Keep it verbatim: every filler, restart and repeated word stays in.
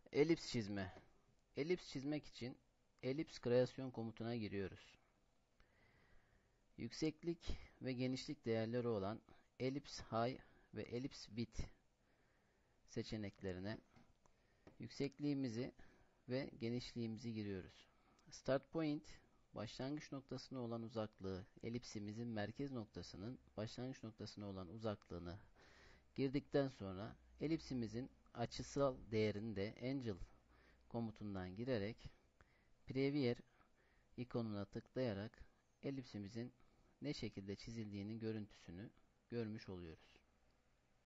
Elips çizme. Elips çizmek için elips kreasyon komutuna giriyoruz. Yükseklik ve genişlik değerleri olan elips high ve elips width seçeneklerine yüksekliğimizi ve genişliğimizi giriyoruz. Start point, başlangıç noktasına olan uzaklığı, elipsimizin merkez noktasının başlangıç noktasına olan uzaklığını girdikten sonra elipsimizin açısal değerini de Angel komutundan girerek Preview ikonuna tıklayarak elipsimizin ne şekilde çizildiğinin görüntüsünü görmüş oluyoruz.